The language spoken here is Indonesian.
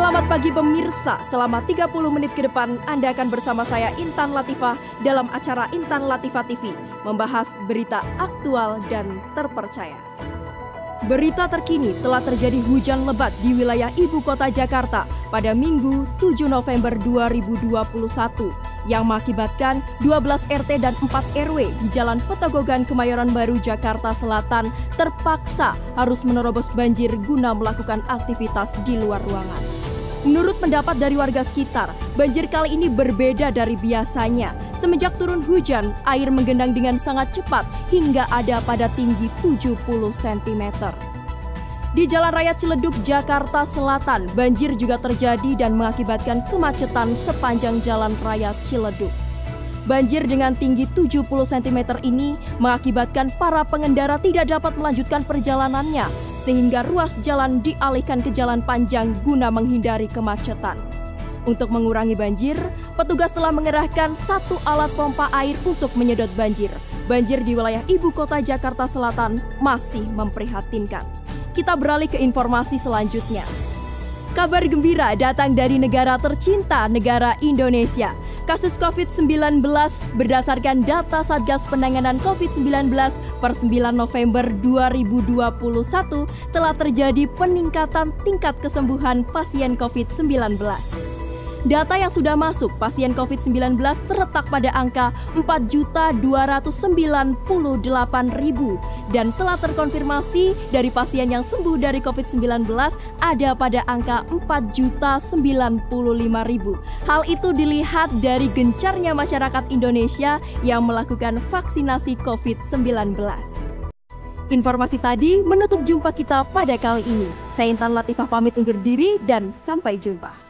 Selamat pagi pemirsa, selama 30 menit ke depan Anda akan bersama saya Intan Latifah dalam acara Intan Latifah TV, membahas berita aktual dan terpercaya. Berita terkini telah terjadi hujan lebat di wilayah ibu kota Jakarta pada Minggu 7 November 2021 yang mengakibatkan 12 RT dan 4 RW di Jalan Petogogan Kemayoran Baru Jakarta Selatan terpaksa harus menerobos banjir guna melakukan aktivitas di luar ruangan. Menurut pendapat dari warga sekitar, banjir kali ini berbeda dari biasanya. Semenjak turun hujan, air menggenang dengan sangat cepat hingga ada pada tinggi 70 cm. Di Jalan Raya Ciledug, Jakarta Selatan, banjir juga terjadi dan mengakibatkan kemacetan sepanjang Jalan Raya Ciledug. Banjir dengan tinggi 70 cm ini mengakibatkan para pengendara tidak dapat melanjutkan perjalanannya, sehingga ruas jalan dialihkan ke jalan panjang guna menghindari kemacetan. Untuk mengurangi banjir, petugas telah mengerahkan 1 alat pompa air untuk menyedot banjir. Banjir di wilayah ibu kota Jakarta Selatan masih memprihatinkan. Kita beralih ke informasi selanjutnya. Kabar gembira datang dari negara tercinta, negara Indonesia. Kasus COVID-19 berdasarkan data Satgas Penanganan COVID-19 per 9 November 2021 telah terjadi peningkatan tingkat kesembuhan pasien COVID-19. Data yang sudah masuk pasien COVID-19 terletak pada angka 4.298.000 dan telah terkonfirmasi dari pasien yang sembuh dari COVID-19 ada pada angka 4.095.000. Hal itu dilihat dari gencarnya masyarakat Indonesia yang melakukan vaksinasi COVID-19. Informasi tadi menutup jumpa kita pada kali ini. Saya Intan Latifah pamit undur diri dan sampai jumpa.